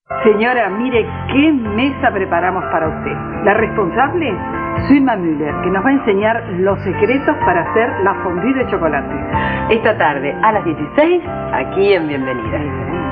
Señora, mire qué mesa preparamos para usted. La responsable, Zulma Müller, que nos va a enseñar los secretos para hacer la fondue de chocolate. Esta tarde a las 16, aquí en Bienvenida.